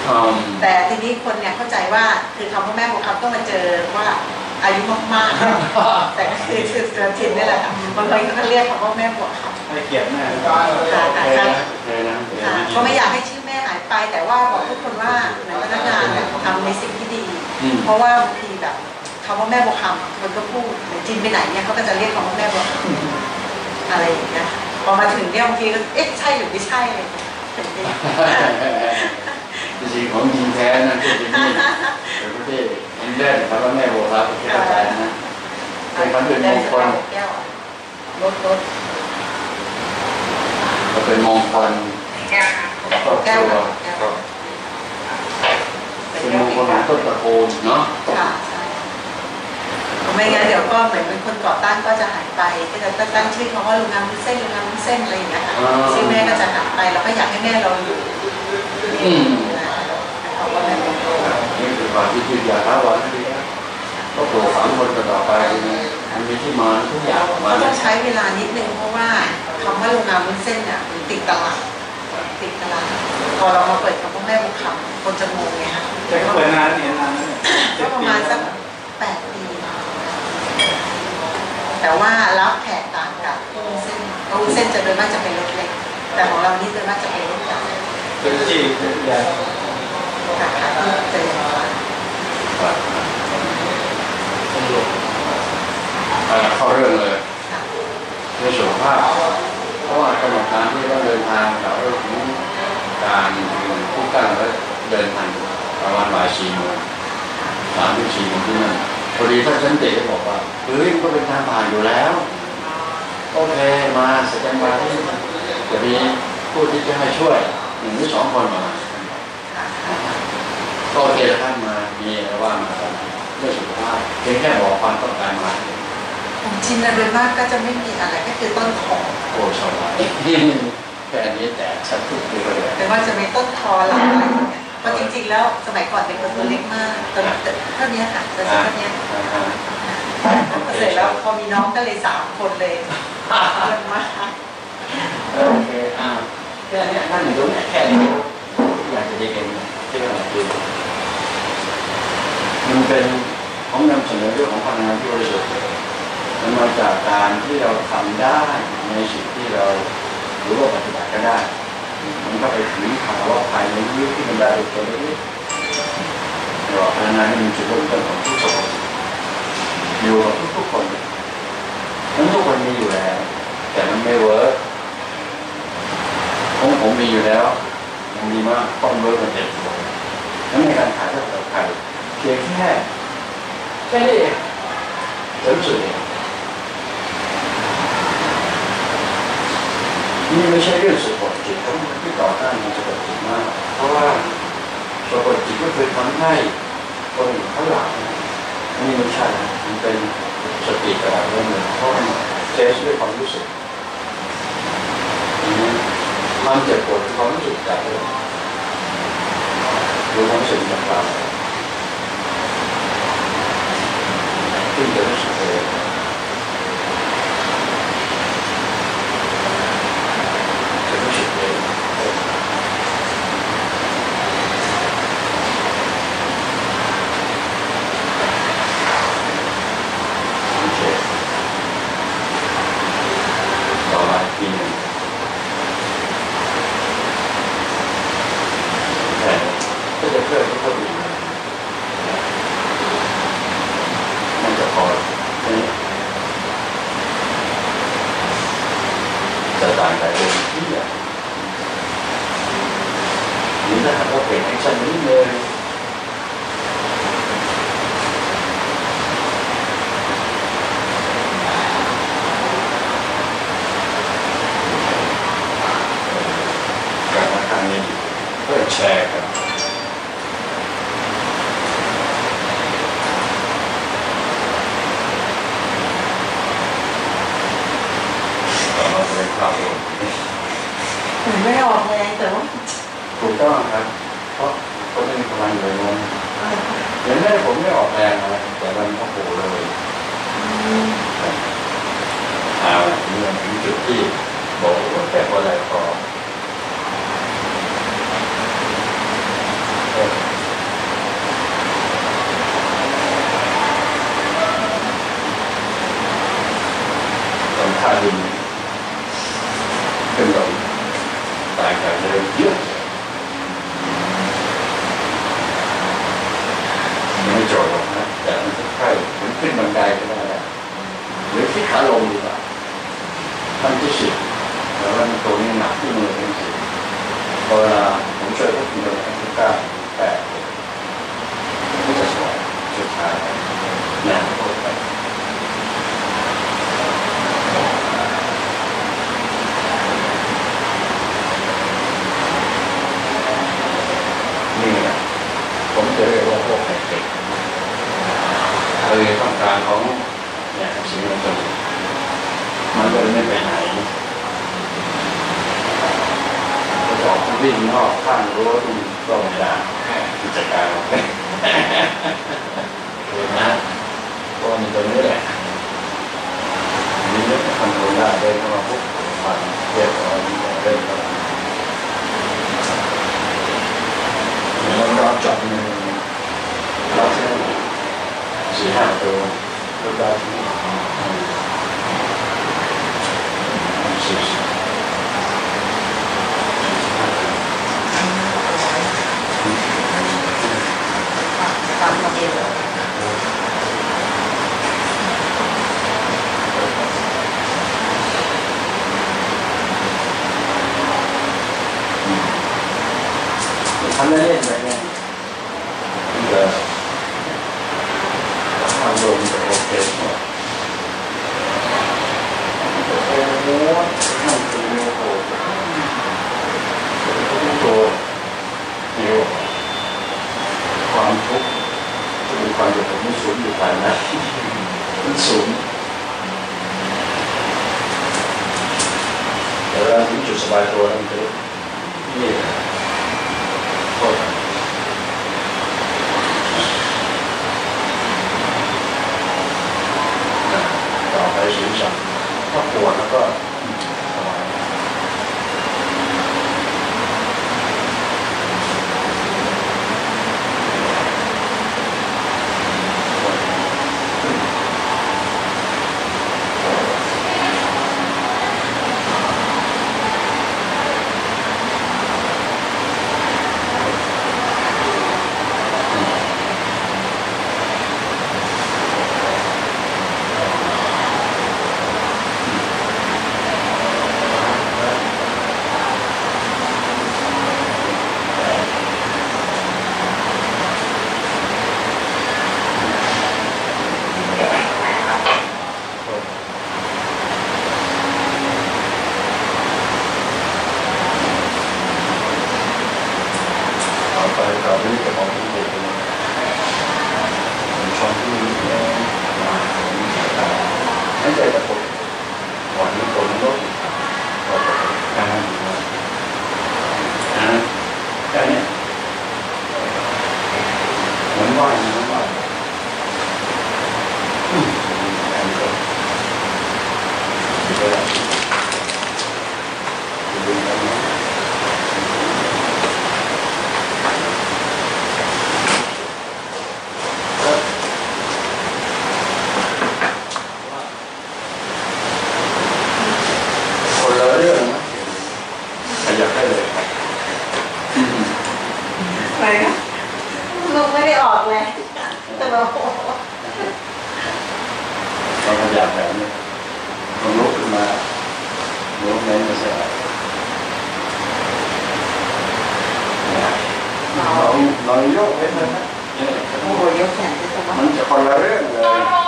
แต่ทีนี้คนเนี่ยเข้าใจว่าคือคำว่าแม่บัวคำต้องมาเจอว่าอายุมากๆแต่ก็คือเสือถิ่นนี่แหละค่ะบางคนก็เรียกคำว่าแม่บัวคำให้เกียรติแม่ก็ไม่อยากให้ชื่อแม่หายไปแต่ว่าบอกทุกคนว่าในพนักงานทำในสิ่งที่ดีเพราะว่าบางทีแบบคำว่าแม่บัวคำคนก็พูดหรือจินไปไหนเนี่ยเขาก็จะเรียกคำว่าแม่บัวคำอะไรอย่างเงี้ยพอมาถึงเนี่ยบางทีก็เอ๊ะใช่หรือไม่ใช่อะไรจริงๆของจริงแท้นั่นคือที่นี่เป็นประเทศอินเดียนะครับว่าแม่บัวคำเป็นเข้าใจนะเป็นคำเป็นมงคลรถก็เป็นมงคลครอบครัวเป็นมงคลของต้นตระกูลเนาะค่ะใช่ไม่งั้นเดี๋ยวก็เหมือนเป็นคนก่อตั้งก็จะหายไปก็จะตั้งชื่อเขาว่าลุงงามวุ้นเส้นลุงงามวุ้นเส้นอะไรอย่างเงี้ยค่ะชื่อแม่ก็จะหายไปเราก็อยากให้แม่เราอยู่นี่คือความที่ยืดยาวถาวรนั่นเองก็ปลูกฝังคนต่อไปมันมีที่มาทุกอย่างก็ต้องใช้เวลานิดนึงเพราะว่าคำว่าลุงงามวุ้นเส้นเนี่ยมันติดตลาดพอเรามาเปิดคำว่าแม่บุคคำคนจะงงไงฮะแต่ก็เปิดนานเนี่ยก็ประมาณสัก8 ปีแต่ว่ารับแขกต่างกับวุ้นเส้นวุ้นเส้นจะโดยมากจะเป็นรถเล็กแต่ของเรานี่โดยมากจะเป็นรถใหญ่เป็นที่ใหญ่ค่ะที่จะใหญ่เข้าเรื่องเลยในสุขภาพเพราะว่ากำหนดการที่ต้องเดินทางเราเรื่องของการผู้ตั้งและเดินทางประมาณบ่าย4 โมง3 ถึง 4 โมงที่นั่นพอดีท่านสันติบอกว่าเฮ้ยก็เป็นทางผ่านอยู่แล้วโอเคมาแสดงมาที่จะมีผู้ที่จะให้ช่วย1 หรือ 2 คนมาก็โอเคแล้วท่านมามีอะไรว่ามาเรื่องสุขภาพเพียงแค่บอกความต้องการมาจริงๆโดยมากก็จะไม่มีอะไรก็คือต้นคอโอ้ชาวบ้านแค่นี้แต่ฉันพูดไปเลยแต่ว่าจะมีต้นคอหลังอะไรอย่างเงี้ยเพราะจริงๆแล้วสมัยก่อนเป็นคนตัวเล็กมากตัวเท่านี้ค่ะตัวเท่านี้เสร็จแล้วพอมีน้องก็เลย3 คนเลยเยอะมากโอเคแค่นี้นั่นอยู่แค่นี้อยากจะได้เองที่เราดูมันเป็นของนำเสนอเรื่องของพลังงานที่บริสุทธิ์มันมาจากการที่เราทำได้ในสิ่งที่เราหรือว่าปฏิบัติก็ได้มันก็ไปถึงภาวะภายในลึกที่มันได้ตัวนี้เราพลังงานนี่มันจุดเริ่มต้นของทุกคนอยู่กับทุกคนนั้นทุกคนมีอยู่แล้วแต่มันไม่เวิร์กของผมมีอยู่แล้วมันดีมากต้องเวิร์กมันเต็มนั้นในการถ่ายทอดกับใครเพียงแค่นี้เสริมสุดนี่ไม่ใช่เรื่องสุขภาพจิตทั้งที่ต่อต้านมันจะเกิดขึ้นมากเพราะว่าสุขภาพจิตก็เคยทำให้คนอื่นเขาหลับนี่ไม่ใช่มันเป็นสติกระดับเรื่องหนึ่งเพราะเทสด้วยความรู้สึกมันเจ็บปวดความรู้สึกจากเลยหรือความรู้สึกจากเราที่จะรู้สึกเลยแชร์กันเราเป็นครอบครัวไม่ออกแรงแต่ว่าถูกต้องครับเพราะเขาไม่มีพลังเลยนะเห็นไหมผมไม่ออกแรงนะแต่มันโอ้โหเลยเมื่อถึงจุดที่บอกว่าแค่พอแรงพอแค่ลงดีกว่าขั้นที่สิบแล้วมันตัวนี้หนักที่มือเป็นสิบพอเวลาผมช่วยพวกคุณเลยขั้นที่เก้าแปดก็จะสวยสุดท้ายหนักโคตรไปนี่แหละผมจะเรียกว่าพวกไฮเทคต้องการของเนี่ยสิ่งที่มันก็เลยไม่ไปไหนก็จะวิ่งนอกข้างรั้วก็ไม่ได้กิจการเห็นนะเพราะมันตัวนี้แหละนี่ไม่ทำตัวได้เลยเข้ามาปุ๊บผ่านเรียบร้อยเล่นเข้ามาแล้วเราจับมือเราใช้4-5 ตัวก็ได้ตามมาเองทำได้เล่นไหมเนี่ยเดี๋ยวทำลงจะโอเคหมดโอ้โหนั่นคือโอ้โหตัวเดียวความทุกข์จะมีความอยู่กับมันสูงอยู่ไปนะมันสูงแต่เวลาถึงจุดสบายตัวแล้วมันจะนี่โทษต่อไปสูงสักถ้าปวดแล้วก็สบายต่อไปนี้จะมองที่เด็กเป็นช่องที่มาไม่ใช่แต่ผมก่อนนี้ผมก็การแค่นี้เหมือนว่ายน้ำว่ายอันนี้ก็ได้ดูกันนะอยากได้เลยไหนคะลูกไม่ได้ออกเลยแต่เราขยับแบบนี้มันลุกขึ้นมาลุกเน้นไม่ใช่เรายกไว้เลยนะโอ้โหยกแขนจะสบายมันจะคนละเรื่องเลย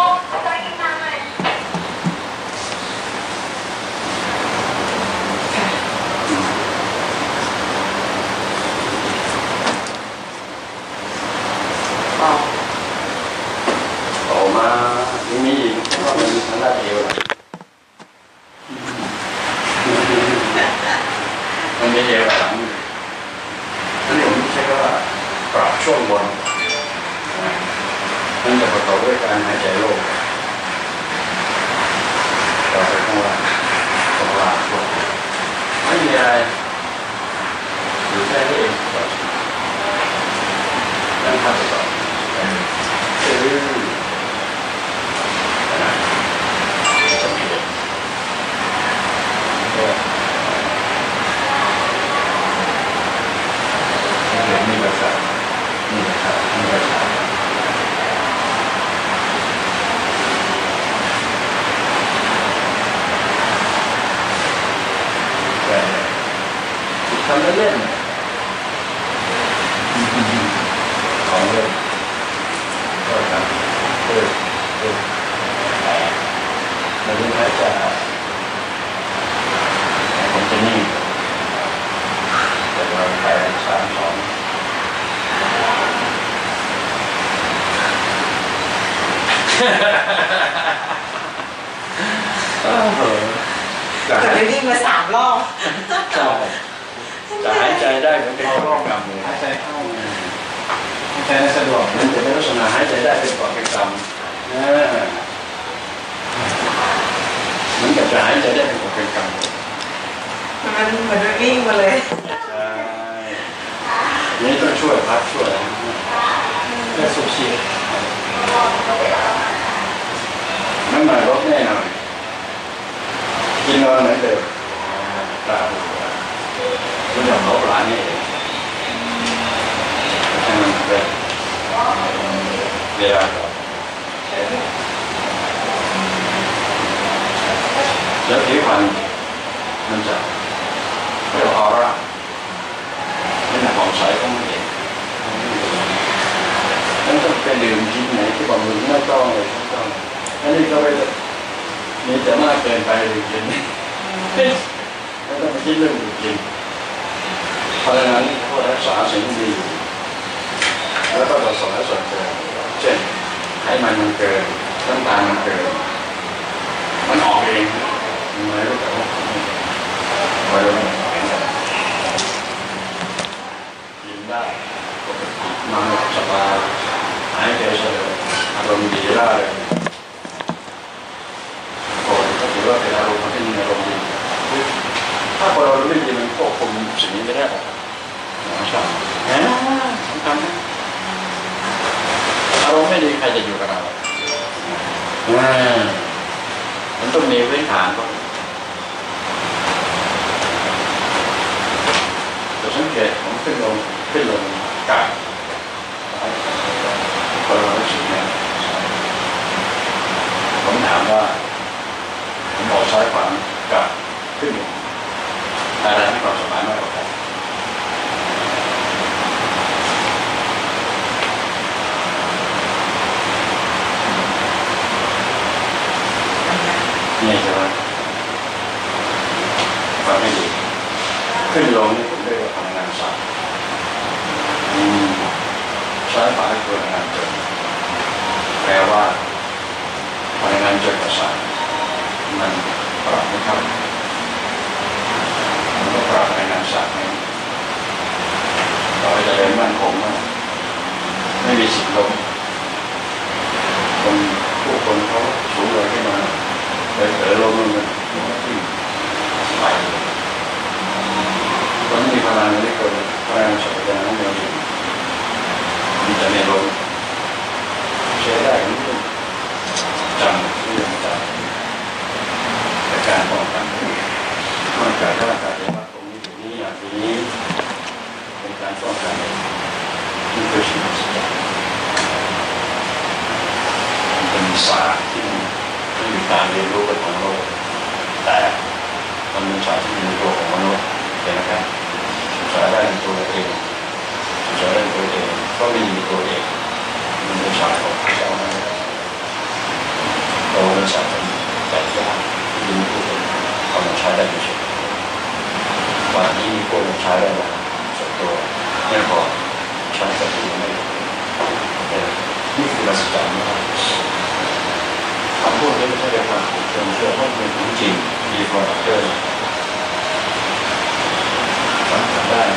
ออกมายังมีอีกเพราะมันทางด้านเอวมันมีเอวหลังนั่นผมใช้ว่าปรับช่วงบนมันจะประกอบด้วยการหายใจโล่งต่อไปข้างล่างไม่มีอะไรอยู่แค่นี้เองนั่นทำไปก่อนนี่ภาษาเล่นของเล่นก็ทำไม่รู้ใครจะผมจะนิ่งแต่เราไป3-2 แต่ได้วิ่งมา3 รอบใช่จะหายใจได้เหมือนเป็นกอบกำเลยหายใจเข้าหายใจได้สะดวกมันจะเป็นลักษณะหายใจได้เป็นกอบเป็นกำมันก็จะหายใจได้เป็นกอบเป็นกำมันเหมือนวิ่งมาเลยใช่นี่ต้องช่วยพักช่วยอะไรเพื่อสูบฉีดน้ำหนักลดแน่นอนกินนอนเหมือนเดิมตาหัวคุณจะลดหลานนี่เองใช่ไหมเวลาแล้วผิวพรรณมันจะเรียกออร่าไม่หนักของใสก็ไม่เห็นนั่นต้องไปดื่มกินไหนที่บอกมึงไม่ต้องเลยไม่ต้องอันนี้ก็ไปมีแต่มากเกินไปหรือกินไม่ต้องไปคิดเรื่องดื่มกินเพราะฉะนั้นพวกรักษาสิ่งที่ดีแล้วก็รักษาส่วนเกินเช่นไขมันมันเกินน้ำตาลมันเกินมันออกเองไม่รู้แต่ว่าไม่รู้กินได้ปกตินอนหลับสบายหายใจสะดวกอารมณ์ดีได้ก็ถือว่าเป็นอารมณ์ที่มีอารมณ์ดีถ้าพอเราไม่ดีมันควบคุมสิ่งนี้ไม่ได้ใช่สำคัญนะอารมณ์ไม่ดีใครจะอยู่กับเรามันต้องมีพื้นฐานก่อนจะสังเกตผมขึ้นลงกายพอเรารู้สึกเนี่ยผมถามว่าผมบอกซ้ายขวากับขึ้นลงอะไรให้ความสบายมากกว่ากันนี่ใช่ไหมฟังให้ดีขึ้นลงนี่ผมเรียกว่าพลังงานสัตว์ซ้ายขวาคือพลังงานจดแปลว่าพลังงานจดประสาทมันปรับไม่เข้ามันก็ปรับพลังงานสัตว์นี้เราจะเดินมั่นคงมากไม่มีสิทธิ์ล้มผู้คนเขาสูงเลยขึ้นมาเลยเผลอล้มลงมันขึ้นไปตอนนี้มีพลังนี้เกิดพลังสัพพะนั้นเดียวมันจะไม่ล้มใช้ได้นิดนึงจำไม่ยังจำแต่การป้องกันนอกจากร่างกายว่าตรงนี้ตรงนี้อย่างนี้เป็นการป้องกันที่คือสิ่งที่เป็นศาสตร์ที่มีการเรียนรู้เป็นของโลกแต่มันเป็นศาสตร์ที่มีในตัวของมนุษย์เห็นไหมครับศึกษาได้ในตัวเองศึกษาได้ในตัวเองก็ไม่มีตัวเองมันเป็นศาสตร์ของพระเจ้านั่นเองเราเป็นศาสตร์แต่ยากที่มีผู้คนเอามาใช้ได้ไม่ใช่วันนี้มีคนใช้ได้แล้วส่วนตัวไม่พอใช้ก็ถือไม่นี่คือลักษณะนี้คำพูดนี้ไม่ใช่เป็นความถูกเชื่อว่าเป็นของจริงดีกว่าเดิมสัมผัสได้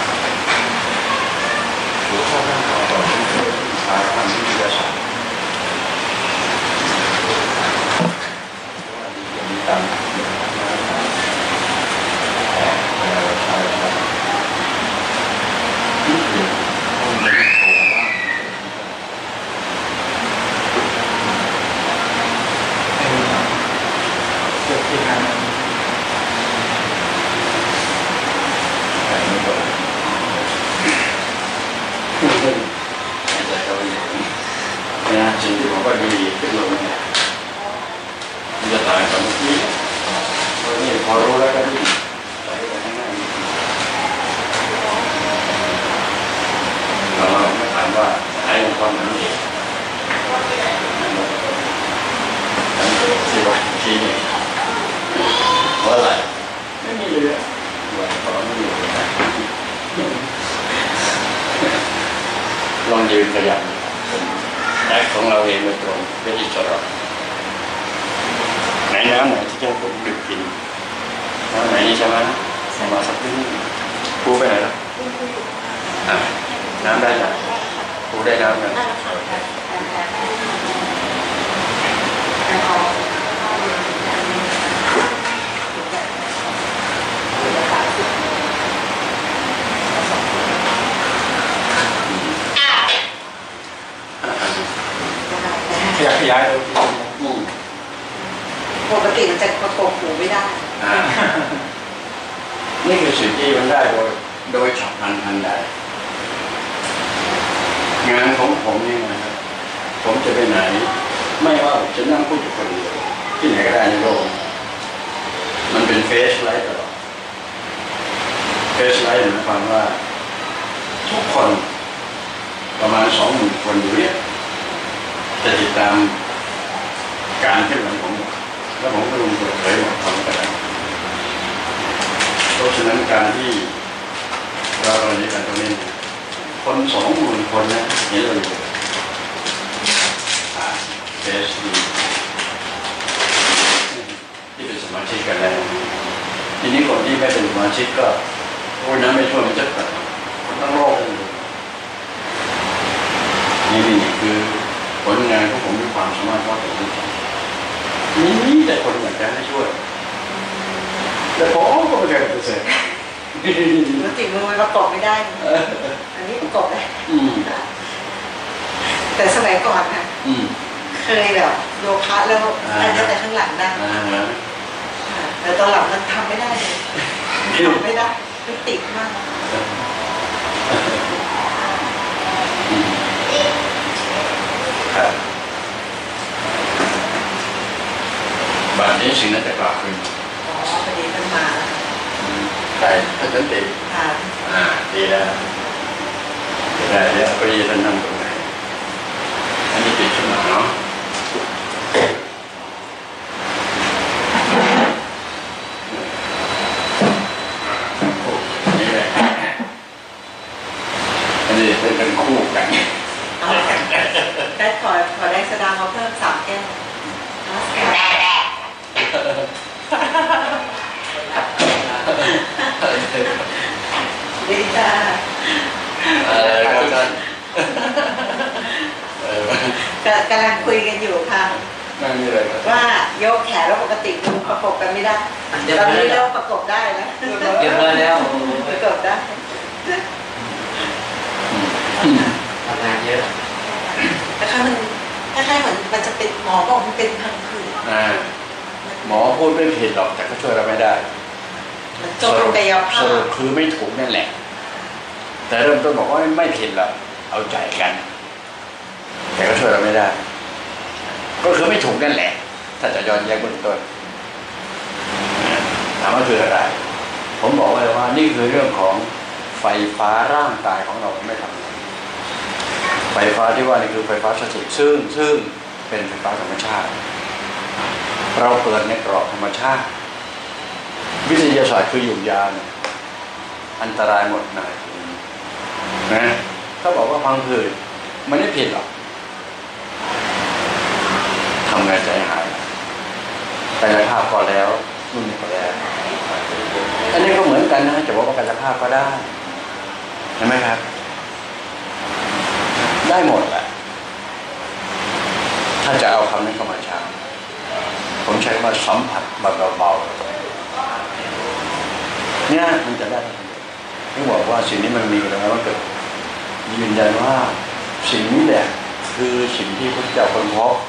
หรือข้อข้างต่อที่เชื่อที่สายพันธุ์วิทยาศาสตร์ว่าดีอย่างนี้ตามนี่คือข้อมูลโผล่ว่าเกิดที่การสิ่งที่ผมก็ดีขึ้นลงเนี่ยมันจะต่างกับเมื่อกี้เพราะนี่พอรู้แล้วก็ดีใส่ไปง่ายๆามว่าหายของความนั้นเองที่ว่าที่นี่เพราะอะไรไม่มีเรือว่าเพราะไม่มีเรือลองยืนขยับแอคของเราเองโดยตรงเป็นอิสระไหนน้ำไหนที่จะผมดื่มกินน้ำไหนนี่ใช่ไหมมาสักนิดปูไปไหนล่ะน้ำได้ไหมปูได้น้ำไหมขยายเลยปกติมันจะประกบหูไม่ได้นี่คือสิ่งที่มันได้โดยฉับพลันทันใดงานของผมนี่นะครับผมจะไปไหนไม่ว่าผมจะนั่งพูดอยู่คนเดียวที่ไหนก็ได้ในโลกมันเป็นเฟซไลฟ์ตลอดเฟซไลฟ์หมายความว่าทุกคนประมาณ20,000 คนอยู่เนี่ยจะติดตามการเคลื่อนไหวของผมแล้วผมก็ลงเปิดเผยหมดความกันเพราะฉะนั้นการที่เราในการตรงนี้คน20,000 คนนะเห็นเลยเฟซดีที่เป็นสมาชิกกันแล้วทีนี้คนที่ไม่เป็นสมาชิกก็โอ้ยน้ำไม่ช่วยมันจะเกิดคนทั้งโลกเลยนี่คือผลงานของผมมีความสามารถว่าเป็นนี่แต่คนอยากจะให้ช่วยแต่ผมก็ไม่เคยปฏิเสธแล้วจริงมันประกอบไม่ได้อันนี้ประกอบได้แต่สมัยก่อนนะเคยแบบโยคะแล้วอาจจะแต่ข้างหลังได้แต่ตอนหลังมันทำไม่ได้เลยทำไม่ได้มันติดมากครับบัดนี้สิ่งนั้นจะกลับคืนพอดีมันมาใช่ท่านสันติดีแล้วได้แล้วก็ยีท่านนั่งตรงไหนอันนี้ติดขึ้นมาเนาะนี่แหละอันนี้เป็นคู่กันได้ขอได้สดาเขาเพิ่ม3 แก้วดีจ้ากำลังคุยกันอยู่ค่ะว่ายกแขนแล้วปกติมันประกบกันไม่ได้ตอนนี้เราประกบได้แล้วเรียบร้อยแล้วประกบได้ทำงานเยอะแต่ค่ะมันคล้ายๆเหมือนมันจะเป็นหมอบอกมันเป็นพังผืดหมอพูดไม่ผิดหรอกแต่ก็ช่วยเราไม่ได้จบกายภาพคือไม่ถูกนั่นแหละแต่เริ่มต้นบอกว่าไม่ผิดหรอกเอาใจกันแต่ก็ช่วยเราไม่ได้ก็คือไม่ถูกนั่นแหละถ้าจะย้อนแย้งเบื้องต้นถามว่าคืออะไรผมบอกไว้ว่านี่คือเรื่องของไฟฟ้าร่างกายของเราไม่ทำไฟฟ้าที่ว่านี่คือไฟฟ้าสถิตซึ่งเป็นไฟฟ้าธรรมชาติเราเปิดในกรอบธรรมชาติวิทยาศาสตร์คืออยู่ยานอันตรายหมดนะเขาบอกว่าพังผืดมันไม่ผิดหรอกทำไงใจหายกายภาพก็แล้วรุ่นนี้ก็แล้วอันนี้ก็เหมือนกันนะจะบอกว่ากายภาพก็ได้เห็นไหมครับได้หมดแหละถ้าจะเอาคำนี้เข้ามาใช้ผมใช้คำว่าสัมผัสเบาๆเนี่ยมันจะได้ที่บอกว่าสิ่งนี้มันมีแล้วมันเกิดยืนยันว่าสิ่งนี้แหละคือสิ่งที่พระเจ้าค้นพบ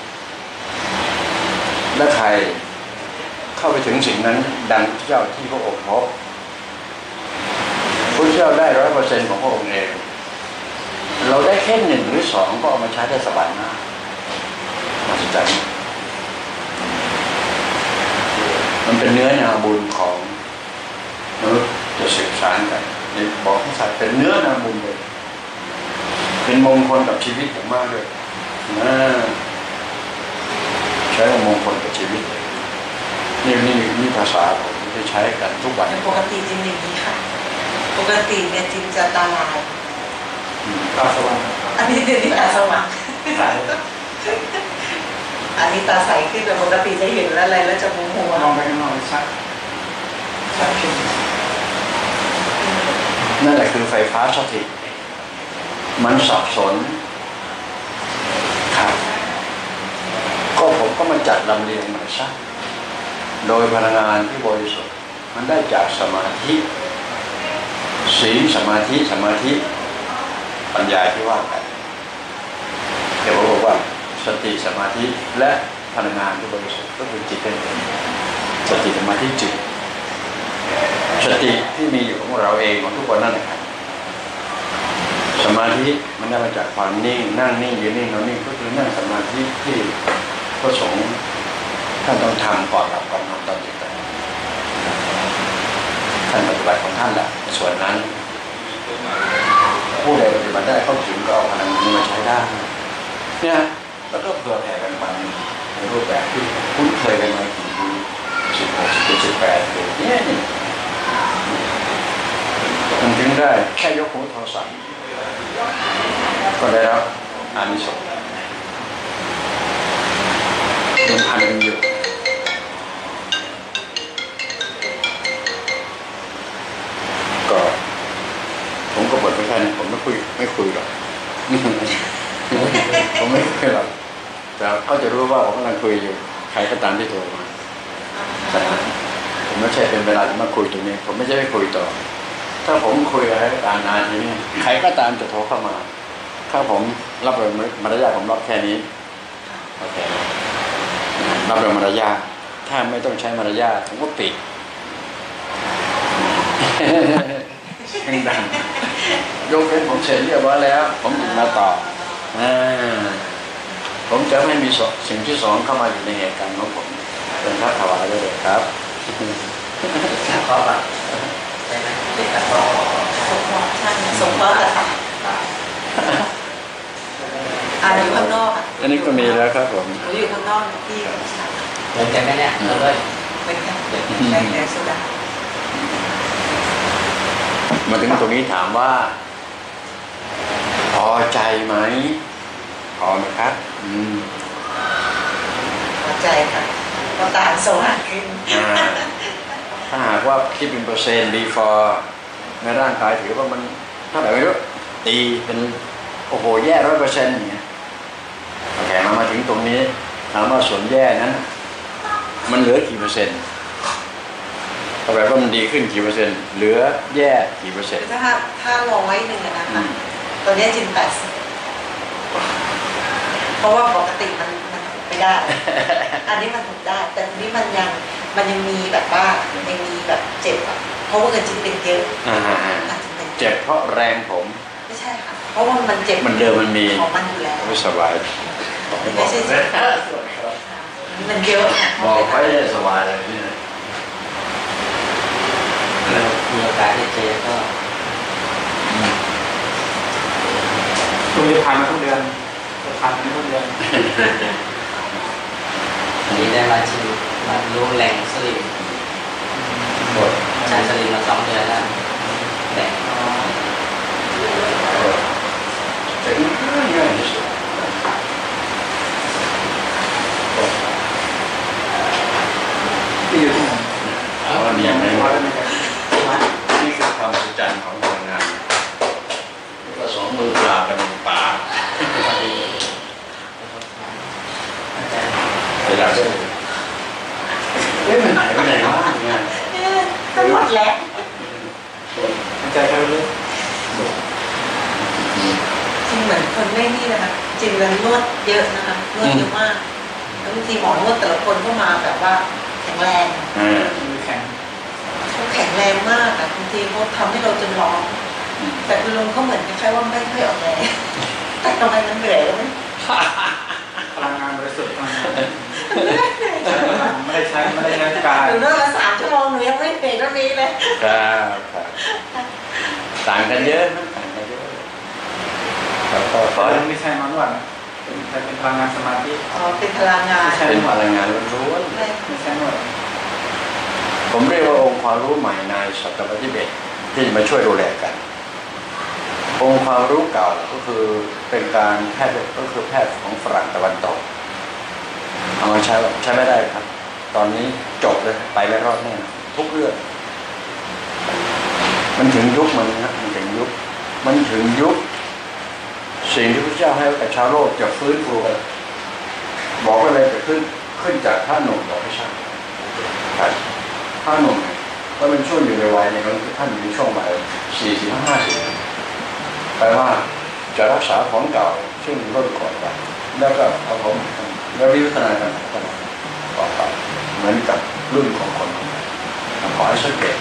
และใครเข้าไปถึงสิ่งนั้นดังพระเจ้าที่พระองค์พบพระเจ้าได้ 100% ของพระองค์เองเราได้แค่1 หรือ 2ก็เอามาใช้ได้สบายมากมาสจัยมันเป็นเนื้อนาบุญของมนุษย์จะสื่อสารกันในบอกให้สัตว์เป็นเนื้อนาบุญเลยเป็นมงคลกับชีวิตผมมากเลยนะใช้มงคลกับชีวิตนี่ภาษาผมที่ใช้กันทุกวันปกติจริงอย่างนี้ค่ะปกติเนี่ยจริงจะตาลายตาสว่างอันนี้เดี๋ยวนี้ตาสว่างใสอันนี้ตาใสขึ้นแต่ปกติจะเห็นอะไรแล้วจะมัวมัวมองไปข้างนอกชัดขึ้นนั่นแหละคือไฟฟ้าสถิตมันสับสนครับก็ผมก็มาจัดลำเลียงมันซะโดยพลังงานที่บริสุทธิ์มันได้จากสมาธิศีลสมาธิปัญญาที่ว่ากันเดี๋ยวบอกว่าสติสมาธิและพลังงานที่บริสุทธิ์ก็คือจิตเป็นสติสมาธิจิตสติที่มีอยู่ของเราเองของทุกคนนั่นแหละครับสมาธิมันได้มาจากความนิ่งนั่งนิ่งยืนนิ่งนอนนิ่งก็คือนั่งสมาธิที่พระสงฆ์ท่านต้องทำก่อนหลับก่อนนอนตอนตื่นท่านปฏิบัติของท่านแหละส่วนนั้นผู้ใดปฏิบัติได้เข้าถึงก็เอาพลังนี้มาใช้ได้เนี่ยแล้วก็เผื่อแผ่กันไปในรูปแบบที่คุ้นเคยกันมากี่ปี16 17 18 ปีเนี่ยมันถึงได้แค่ยกหูโทรศัพท์ก็ได้รับอานิสงส์มันพันกันอยู่ก็ผมก็บ่นไม่ใช่ผมไม่คุยหรอกผมไม่คุยหรอกแต่เขาจะรู้ว่าผมกำลังคุยอยู่ใครก็ตามที่โทรมาแต่ผมไม่ใช่เป็นเวลาที่มาคุยตรงนี้ผมไม่ใช่ไม่คุยต่อถ้าผมคุยอะไรก็ตามนานทีนี้ใครก็ตามจะโทรเข้ามาถ้าผมรับโดยมารยาทผมรับแค่นี้โอเครับโดยมารยาทถ้าไม่ต้องใช้มารยาทผมก็ปิดดังยกเป็นผมเสร็จเรียบร้อยแล้วผมถึงมาต่อผมจะไม่มีสิ่งที่สองเข้ามาอยู่ในเหตุการณ์ของผมเป็นพระถวายเลยครับข้อแบบใช่ไหมเด็กกับพ่อสงเคราะห์ค่ะอยู่ข้างนอกอันนี้ก็มีแล้วครับผมอยู่ข้างนอกที่เหมือนกันไหมเนี่ยเลยเป็นกันใช่แล้วสุดามาถึงตรงนี้ถามว่าพอใจไหมพอไหมครับพอใจค่ะก็ตาสว่างขึ้นถ้าหากว่าคิดเป็นเปอร์เซ็นต์ before ในร่างกายถือว่ามันเท่าไหร่ไม่รู้ตีเป็นโอ้โหแย่100%อย่างเงี้ยโอเคมาถึงตรงนี้ถามว่าส่วนแย่นั้นมันเหลือกี่เปอร์เซ็นต์เอาแบบว่ามันดีขึ้นกี่เปอร์เซ็นต์เหลือแย่กี่เปอร์เซ็นต์ถ้า100นะคะตอนนี้จิน80เพราะว่าปกติมันไม่ได้อันนี้มันถูกได้แต่ทีนี้มันยังมีแบบว่ายังมีแบบเจ็บเพราะว่าเงินจินเป็นเยอะเจ็บเพราะแรงผมไม่ใช่ค่ะเพราะว่ามันเจ็บมันเดิมมันมีของมันอยู่แล้วไม่สบายไม่ใช่มันเยอะบอกไปได้สบายเลยนี่มีโอกาสที่เจก็คุณจะผ่านมาทุกเดือนจะผ่านมาทุกเดือนนี้ได้มาชิมมารู้แหล่งสลิมใช้สลิมมา2 เดือนแล้วแหล่งง่ายที่สุดที่อยู่ที่ไหนว่ามีอะไรนี่คือความสุจรรย์ของพลังงานก็2 มือปราบกันป่าไปแล้วมันหายไปไหนวะงานก็หมดแล้วใจเขาเลยจริงเหมือนคนไม่นี่นะคะจริงเลยนวดเยอะนะคะนวดเยอะมากแล้วบางทีหมอนวดแต่ละคนก็มาแบบว่าแข็งแรงเขาแข็งแรงมากบางทีเขาทำให้เราจนร้องแต่คุณลุงเขาเหมือนคล้ายๆว่าไม่ค่อยออกแรงแต่ทำไมมันเหนื่อยแล้วไหมพลังงานบริสุทธิ์ไม่ได้ใช้กายหนูนวดมา3 ชั่วโมงหนูยังไม่เหนื่อยเท่านี้เลยต่างกันเยอะต่างกันเยอะแล้วก็ขอไม่ใช่มานวดนะเป็นพลังงานสมาธิอ๋อเป็นพลังงานเป็นพลังงานล้วนไม่ใช่นวดๆผมเรียกว่าองค์ความรู้ใหม่ในสัตวธิเบศที่จะมาช่วยดูแลกันองค์ความรู้เก่าก็คือเป็นการแพทย์ก็คือแพทย์ของฝรั่งตะวันตกเอามาใช้ไม่ได้ครับตอนนี้จบเลยไปไม่รอดแน่ทุกเรื่องมันถึงยุคมันนะมันถึงยุคสิ่งที่พระเจ้าให้กับชาวโลกจะฟื้นฟูกันบอกอะไรจะขึ้นจากท่าหนุ่มบอกไม่ใช่ท่าหนุ่มว่าเป็นช่วงอยู่ในวัยในนั้นท่านอยู่ในช่วงวัย40-50แปลว่าจะรักษาของเก่าซึ่งรุ่นก่อนไปแล้วก็เอาของแล้ววิวัฒนาการต่อไปเหมือนกับรุ่นของคนขอให้สังเกต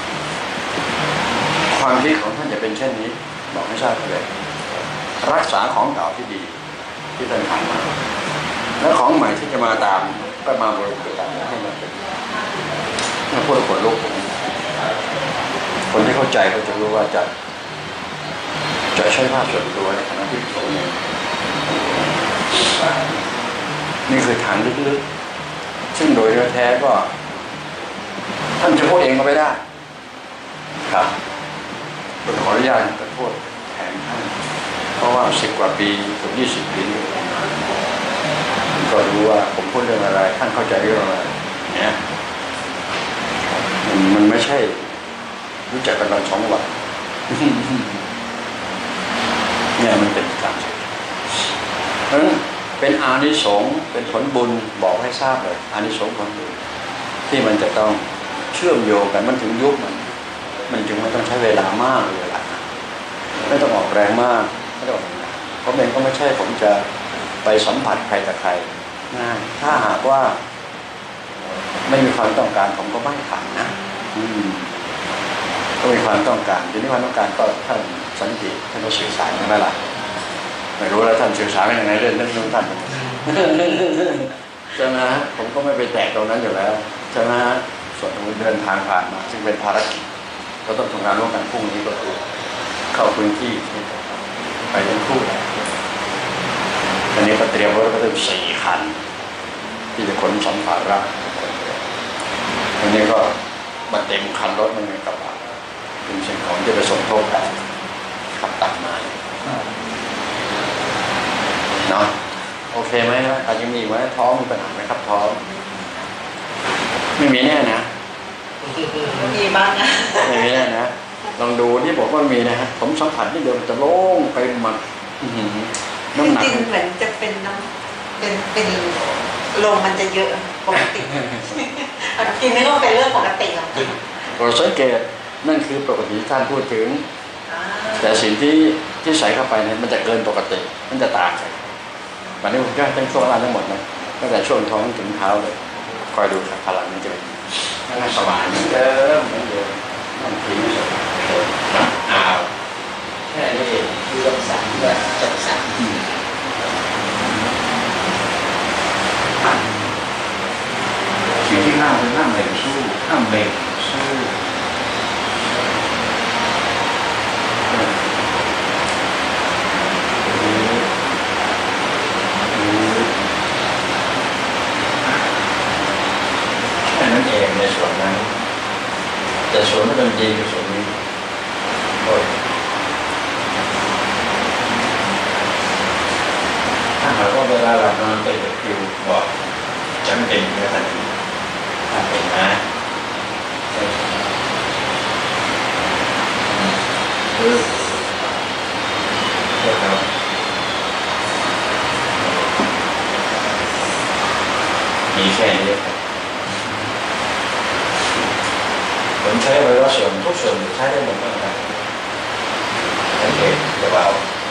ความคิดของท่านจะเป็นเช่นนี้บอกไม่ทราบเลยรักษาของเก่าที่ดีที่ท่านทำมาและของใหม่ที่จะมาตามก็มาบริการให้มันเป็นถ้าพูดคนโลกคนที่เข้าใจก็จะรู้ว่าจะใช้ภาพส่วนตัวในฐานะที่โสดนี่คือทางลึกๆซึ่งโดยแท้ก็ท่านจะพูดเองก็ไม่ได้ครับขออนุญาตโทษแทนท่านเพราะว่า10 กว่าปีถึง20 ปีก็รู้ว่าผมพูดเรื่องอะไรท่านเข้าใจเรื่องอะไรเนี่ยมันไม่ใช่รู้จักกันตอน2 วันเนี่ยมันเป็นการเพราะฉะนั้นเป็นอานิสงส์เป็นผลบุญบอกให้ทราบเลยอานิสงส์ผลบุญที่มันจะต้องเชื่อมโยงกันมันถึงยุคมันจึงไม่ต้องใช้เวลามากเลยล่ะไม่ต้องออกแรงมากไม่ต้องเพราะเองก็ไม่ใช่ผมจะไปสัมผัสใครแต่ใครง่ายถ้าหากว่าไม่มีความต้องการผมก็ไม่ทำนะก็มีความต้องการทีนี้ความต้องการก็ท่านสันติท่านก็สื่อสารกันไหมล่ะไม่รู้แล้วท่านสื่อสารกันยังไงเรื่องนั้นท่านใช่ไหมผมก็ไม่ไปแตะตรงนั้นอยู่แล้วใช่ไหมส่วนเดินทางผ่านมาซึ่งเป็นภารกิจก็ต้องทำงานร่วมกันพรุ่งนี้ก็คือเข้าพื้นที่ไปทั้งคู่อันนี้ก็เตรียมไว้ก็ถึง4 คันที่จะขนสัมภาระอันนี้ก็มาเต็มคันรถมันในกระบะเป็นสิ่งของที่ไปส่งโทษกันขับตัดมาเนาะโอเคไหมครับอาจจะมีไหมท้องมีปัญหาไหมครับท้องไม่มีแน่นะมีบ้างนะไม่มีแน่นะลองดูที่บอกว่ามีนะฮะผมสัมผัสที่เดิมจะโล่งไปหมดน้ำหนักจริงเหมือนจะเป็นน้ำเป็นลมมันจะเยอะปกติกินไม่ต้องเป็นเรื่องปกติหรอกเราสังเกตนั่นคือปกติท่านพูดถึงแต่สิ่งที่ใส่เข้าไปเนี่ยมันจะเกินปกติมันจะต่างกันวันนี้ผมจะตั้งช่วงล่างทั้งหมดนะตั้งแต่ช่วงท้องถึงเท้าเลยคอยดูครับพลังมันจะเป็นสบายเหมือนเดิมนั่นทิ้งไม่สบายแค่นี้คือรักษาแบบจัดสรรสิ่งที่นั่งคือนั่งเหล่งสู้นั่งเหล่งสู้แค่นั้นเองในส่วนนั้นแต่ส่วนที่เป็นจริงคือส่วนนี้ถ้าหากว่าเวลาเรานอนเป็นคิวบอกฉันเป็นเนื้อทันทีถ้าเป็นนะครับมีแค่นี้ครับผมใช้ไว้ว่าส่วนทุกส่วนใช้ได้หมดนะครับสังเกตจะเบา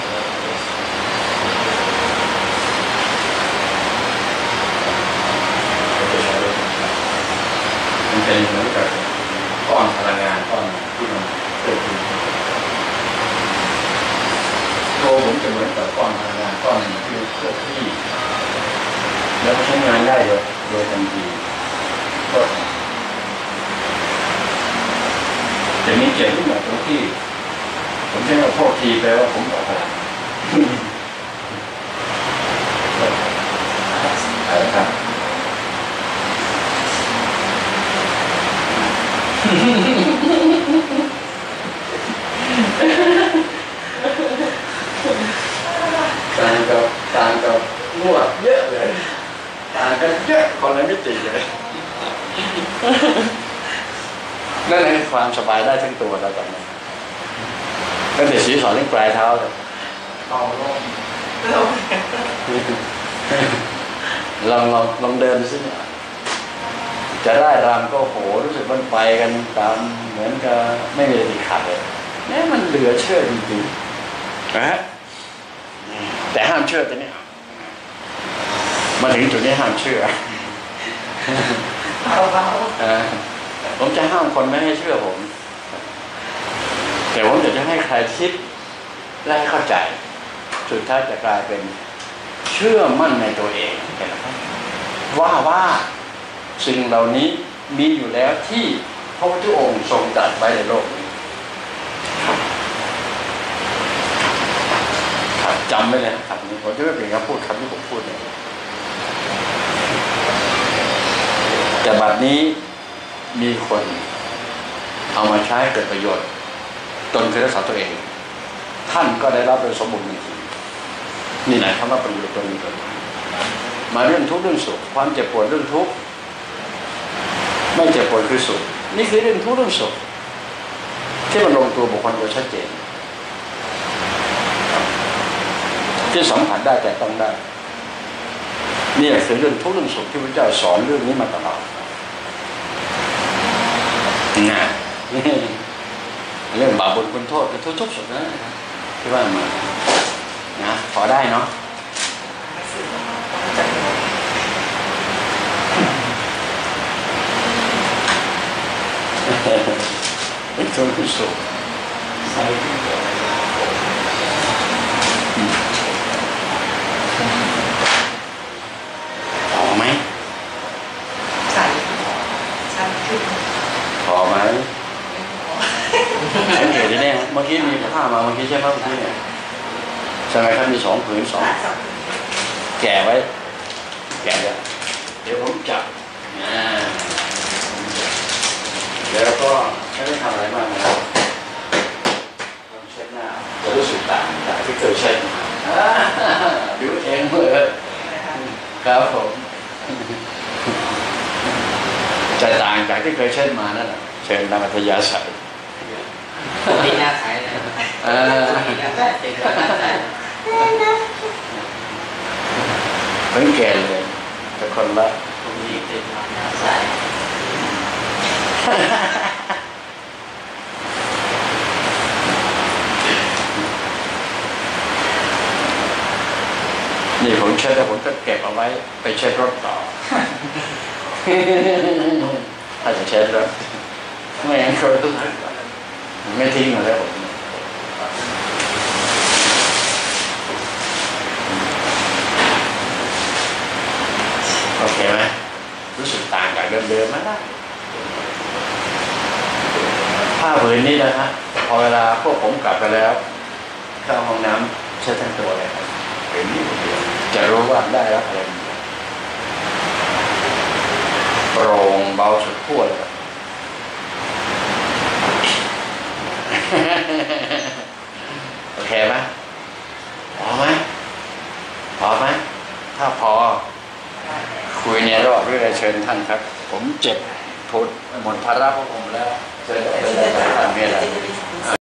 มันเป็นเหมือนกับก้อนพลังงานก้อนที่มันเกิดขึ้นตัวผมจะเหมือนกับก้อนพลังงานก้อนหนึ่งที่เคลื่อนที่แล้วใช้งานได้โดยทันทีก็จะมีเจ็บที่หมดตรงที่ผมใช้เอาพวกทีแปลว่าผมออกพลังกันเยอะคนละมิติเลยนั่นคือความสบายได้ทั้งตัวเราตอนนี้ตั้งแต่ศีรษะถึงปลายเท้าเลยต่อโลกลองเดินซิเนี่ยจะได้รำก็โหรู้สึกมันไปกันตามเหมือนกับไม่มีอะไรติดขัดเลยเนี่ยมันเหลือเชื่อจริงๆนะแต่ห้ามเชื่อตัวนี้มาถึงจุดนี้ห้ามเชื่อผมจะห้ามคนไม่ให้เชื่อผมแต่ผมอยากจะให้ใครคิดและให้เข้าใจสุดท้ายจะกลายเป็นเชื่อมั่นในตัวเองนะครับว่าสิ่งเหล่านี้มีอยู่แล้วที่พระพุทธองค์ทรงตรัสไว้ในโลกนี้ครับจำไว้เลยครับนี้ผมจะไม่เปลี่ยนคำพูดคำที่ผมพูดเนี่ยแต่บัดนี้มีคนเอามาใช้เกิดประโยชน์ตนคือรักษาตัวเองท่านก็ได้รับโดยสมบูรณ์นี่ไหนคำว่าประโยชน์ตนเกิดมาเรื่องทุกข์เรื่องสุขความเจ็บปวดเรื่องทุกข์ไม่เจ็บปวดคือสุขนี่คือเรื่องทุกข์เรื่องสุขที่มันลงตัวบุคคลโดยชัดเจนที่สัมผัสได้แต่ต้องได้นี่คือเรื่องทุกข์เรื่องสุขที่พระเจ้าสอนเรื่องนี้มาตลอดนะเรื่องบาปบุญคุณโทษคือทุกสุขนะที่ว่ามานะพอได้เนาะเป็นทุกสุขใส่พอไหมใช่ขึ้นพอไหมสังเกตได้เนี่ยเมื่อกี้มีผ้ามาเมื่อกี้ใช่ไหมเมื่อกี้เนี่ยใช่ไหมครับมี2 ผืน 2แก่ไว้แก่เลยเดี๋ยวผมจับแล้วก็ไม่ได้ทำอะไรมากนะครับเช็ดหน้าจะรู้สึกต่างจากที่เคยเช็ดดูเองเลยครับผมจะต่างจากที่เคยเช็ดมานั่นแหละเชิญตามอัธยาศัยมีหน้าใสเลยมีหน้าใสเต็มหน้าใสเหมือนแก่เลยแต่คนละมีเต็มหน้าใสนี่ผมเช็ดแล้วผมก็เก็บเอาไว้ไปเช็ดรถต่อถ้าจะเช็ดรถไม่งั้นก็ไม่ทิ้งมาแล้วผมโอเคไหมรู้สึกต่างจากเดิมๆไหมล่ะผ้าผืนนี้นะฮะพอเวลาพวกผมกลับไปแล้วเข้าห้องน้ำเช็ดทั้งตัวเลยครับผืนนี้จะรู้ว่าได้รับอะไรโปร่งเบาสุดขั้วเลยครับโอเคไหมพอไหมถ้าพอคุยในรอบเรื่องเชิญท่านครับผมเจ็บทุนหมดภาระของผมแล้วเชิญท่านมีอะไร